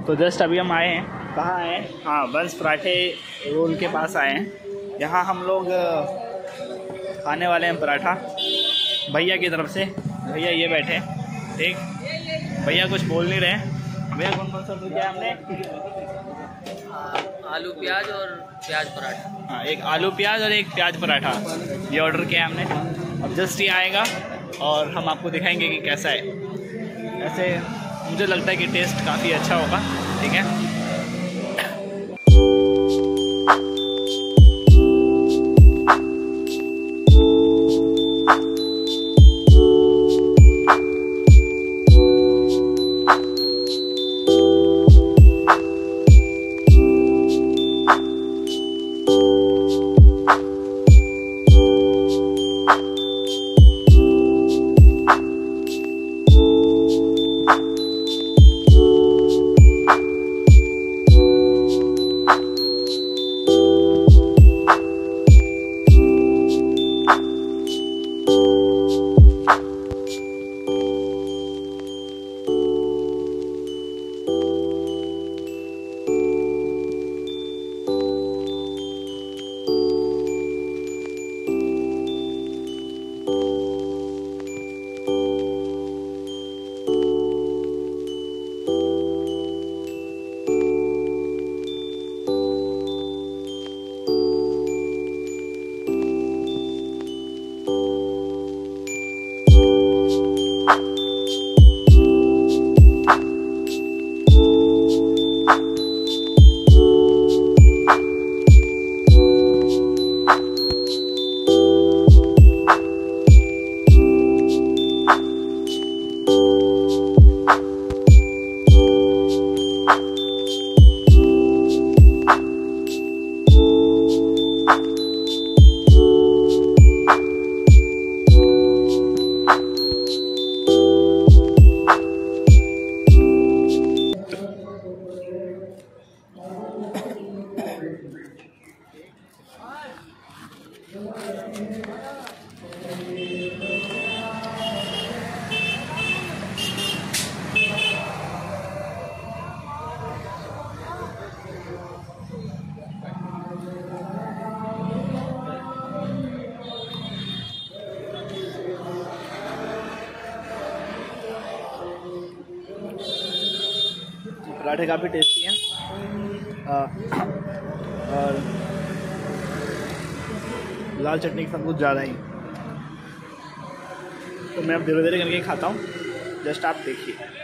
तो जस्ट अभी हम आए हैं, कहाँ आए हैं? हाँ, बंस पराठे रोल के पास आए हैं। यहाँ हम लोग खाने वाले हैं पराठा भैया की तरफ से। भैया ये बैठे, ठीक, भैया कुछ बोल नहीं रहे। भैया कौन कौन सा ऑर्डर किया हमने? आलू प्याज और प्याज पराठा। हाँ, एक आलू प्याज और एक प्याज पराठा ये ऑर्डर किया हमने। अब जस्ट ये आएगा और हम आपको दिखाएंगे कि कैसा है। ऐसे मुझे लगता है कि टेस्ट काफ़ी अच्छा होगा, ठीक है। पराठे काफ़ी टेस्टी हैं और लाल चटनी के साथ कुछ ज़्यादा ही। तो मैं अब धीरे धीरे करके खाता हूँ, जस्ट आप देखिए।